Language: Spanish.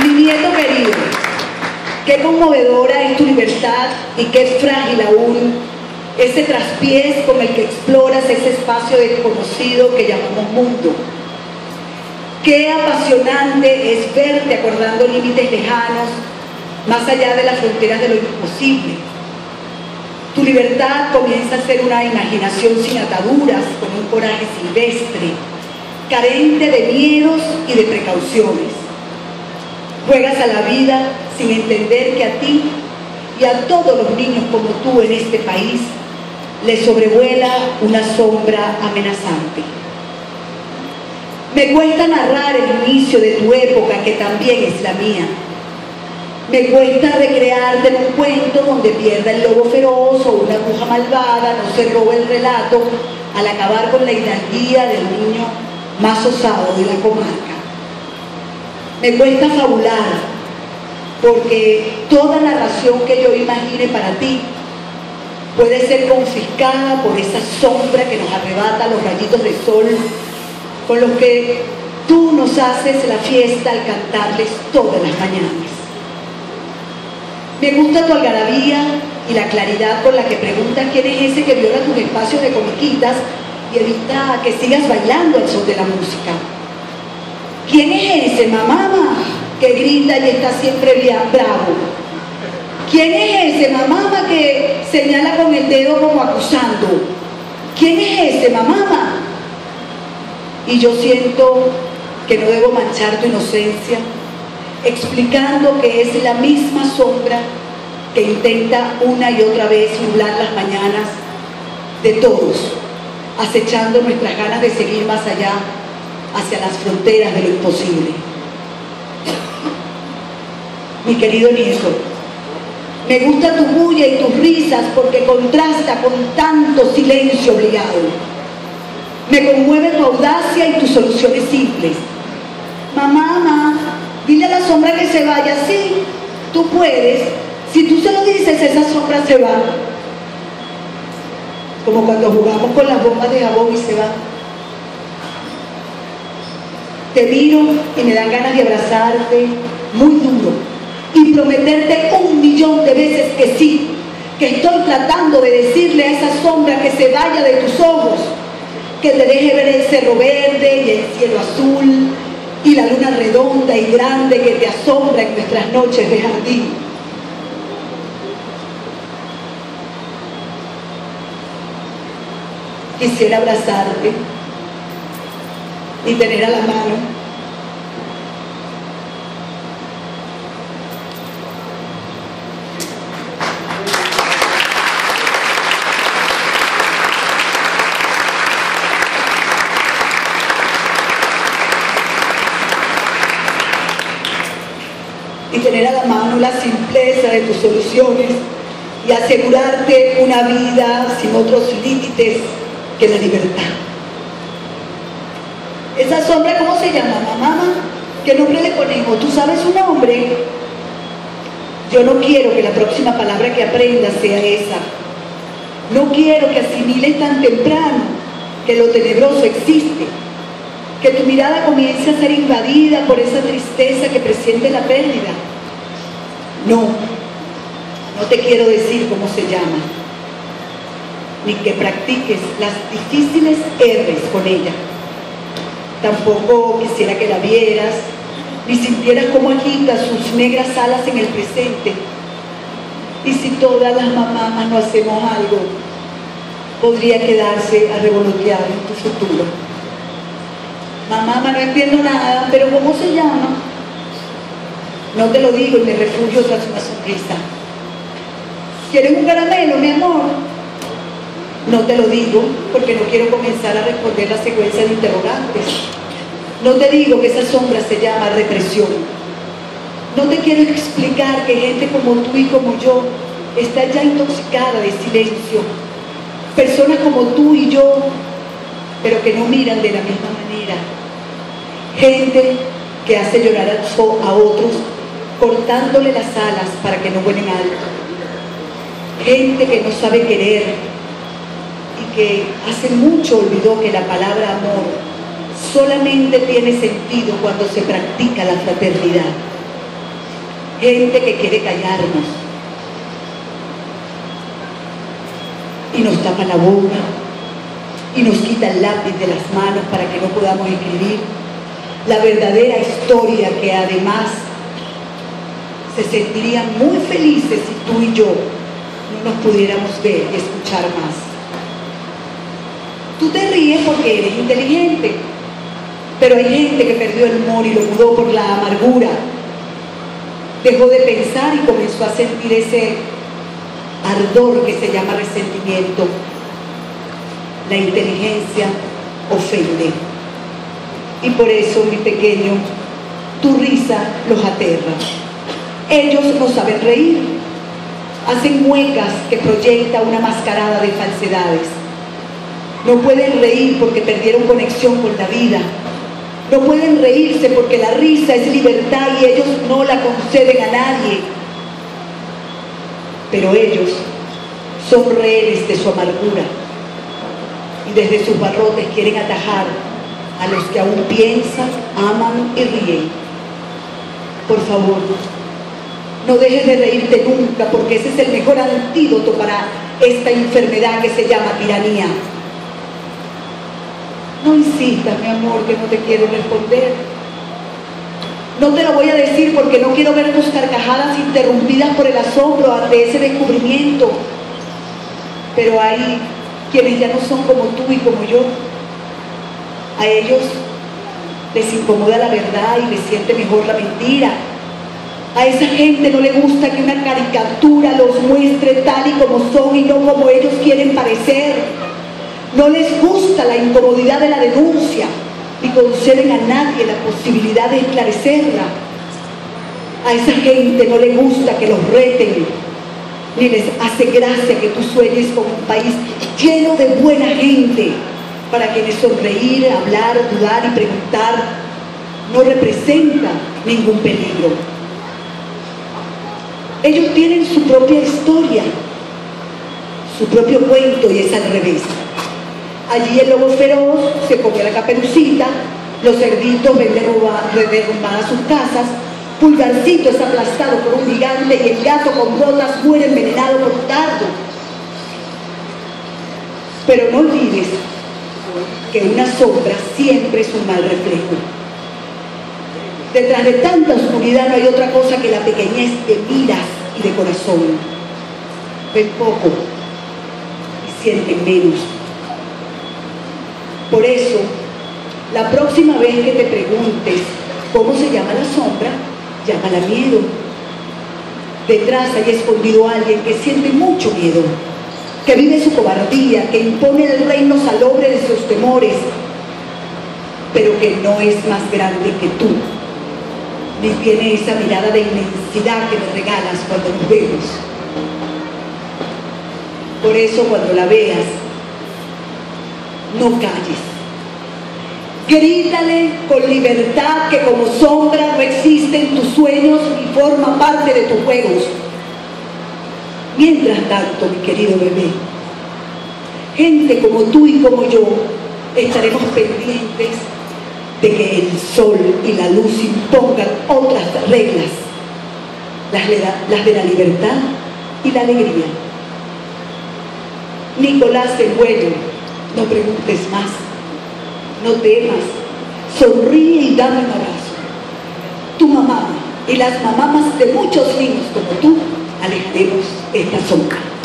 Mi nieto querido, qué conmovedora es tu libertad y qué frágil aún ese traspiés con el que exploras ese espacio desconocido que llamamos mundo. Qué apasionante es verte acordando límites lejanos, más allá de las fronteras de lo imposible. Tu libertad comienza a ser una imaginación sin ataduras, con un coraje silvestre, carente de miedos y de precauciones. Juegas a la vida sin entender que a ti y a todos los niños como tú en este país les sobrevuela una sombra amenazante. Me cuesta narrar el inicio de tu época, que también es la mía. Me cuesta recrearte en un cuento donde pierda el lobo feroz o una bruja malvada no se robe el relato al acabar con la hidalguía del niño más osado de la comarca. Me cuesta fabular, porque toda narración que yo imagine para ti puede ser confiscada por esa sombra que nos arrebata los rayitos de sol con los que tú nos haces la fiesta al cantarles todas las mañanas. Me gusta tu algarabía y la claridad con la que preguntas quién es ese que viola tus espacios de comiquitas y evita que sigas bailando al son de la música. ¿Quién es ese mamá que grita y está siempre bravo? ¿Quién es ese mamá que señala con el dedo como acusando? ¿Quién es ese mamá? Y yo siento que no debo manchar tu inocencia, explicando que es la misma sombra que intenta una y otra vez nublar las mañanas de todos, acechando nuestras ganas de seguir más allá, hacia las fronteras de lo imposible. Mi querido nieto, me gusta tu bulla y tus risas porque contrasta con tanto silencio obligado. Me conmueve tu audacia y tus soluciones simples. Mamá, dile a la sombra que se vaya. Sí, tú puedes. Si tú se lo dices, esa sombra se va. Como cuando jugamos con las bombas de jabón y se va. Te miro y me dan ganas de abrazarte muy duro y prometerte 1.000.000 de veces que sí, que estoy tratando de decirle a esa sombra que se vaya de tus ojos, que te deje ver el cerro verde y el cielo azul y la luna redonda y grande que te asombra en nuestras noches de jardín. Quisiera abrazarte y tener a la mano la simpleza de tus soluciones y asegurarte una vida sin otros límites que la libertad. Esa sombra, ¿cómo se llama, mamá? ¿Qué nombre le ponemos? ¿Tú sabes su nombre? Yo no quiero que la próxima palabra que aprendas sea esa. No quiero que asimiles tan temprano que lo tenebroso existe, que tu mirada comience a ser invadida por esa tristeza que presiente la pérdida. No te quiero decir cómo se llama, ni que practiques las difíciles R's con ella. Tampoco quisiera que la vieras, ni sintieras cómo agita sus negras alas en el presente. Y si todas las mamás no hacemos algo, podría quedarse a revolotear en tu futuro. Mamá, no entiendo nada, pero ¿cómo se llama? No te lo digo y me refugio tras una sonrisa. ¿Quieres un caramelo, mi amor? No te lo digo porque no quiero comenzar a responder la secuencia de interrogantes. No te digo que esa sombra se llama represión. No te quiero explicar que gente como tú y como yo está ya intoxicada de silencio. Personas como tú y yo, pero que no miran de la misma manera. Gente que hace llorar a otros cortándole las alas para que no vuelen alto. Gente que no sabe querer y que hace mucho olvidó que la palabra amor solamente tiene sentido cuando se practica la fraternidad. gente que quiere callarnos y nos tapa la boca y nos quita el lápiz de las manos para que no podamos escribir la verdadera historia, que además se sentirían muy felices si tú y yo no nos pudiéramos ver y escuchar más. Tú te ríes porque eres inteligente, pero hay gente que perdió el humor y lo mudó por la amargura. Dejó de pensar y comenzó a sentir ese ardor que se llama resentimiento. La inteligencia ofende. Y por eso, mi pequeño, tu risa los aterra. Ellos no saben reír. Hacen muecas que proyectan una mascarada de falsedades. No pueden reír porque perdieron conexión con la vida. No pueden reírse porque la risa es libertad y ellos no la conceden a nadie. Pero ellos son rehenes de su amargura y desde sus barrotes quieren atajar a los que aún piensan, aman y ríen. Por favor, no dejes de reírte nunca, porque ese es el mejor antídoto para esta enfermedad que se llama tiranía. No insistas, mi amor, que no te quiero responder. No te lo voy a decir porque no quiero ver tus carcajadas interrumpidas por el asombro ante ese descubrimiento. Pero hay quienes ya no son como tú y como yo. A ellos les incomoda la verdad y les siente mejor la mentira. A esa gente no le gusta que una caricatura los muestre tal y como son y no como ellos quieren parecer. No les gusta la incomodidad de la denuncia, ni conceden a nadie la posibilidad de esclarecerla. A esa gente no le gusta que los reten, ni les hace gracia que tú sueñes con un país lleno de buena gente, para quienes sonreír, hablar, dudar y preguntar no representa ningún peligro. Ellos tienen su propia historia, su propio cuento, y es al revés. Allí el lobo feroz se come la caperucita, los cerditos ven derrumbadas sus casas, Pulgarcito es aplastado por un gigante y el gato con botas muere envenenado por un dardo. Pero no olvides que una sombra siempre es un mal reflejo. Detrás de tanta oscuridad no hay otra cosa que la pequeñez de miras y de corazón. Ven poco y sienten menos. Por eso, la próxima vez que te preguntes cómo se llama la sombra, llámala miedo. Detrás hay escondido a alguien que siente mucho miedo, que vive su cobardía, que impone el reino salobre de sus temores, pero que no es más grande que tú, ni tiene esa mirada de inmensidad que me regalas cuando nos vemos. Por eso, cuando la veas, no calles. Grítale con libertad que como sombra no existe en tus sueños y forma parte de tus juegos. Mientras tanto, mi querido bebé, gente como tú y como yo estaremos pendientes de que el sol y la luz impongan otras reglas, las de la libertad y la alegría. Nicolás el Bueno, no preguntes más, no temas, sonríe y dame un abrazo. Tu mamá y las mamás de muchos niños como tú alejaremos esta sombra.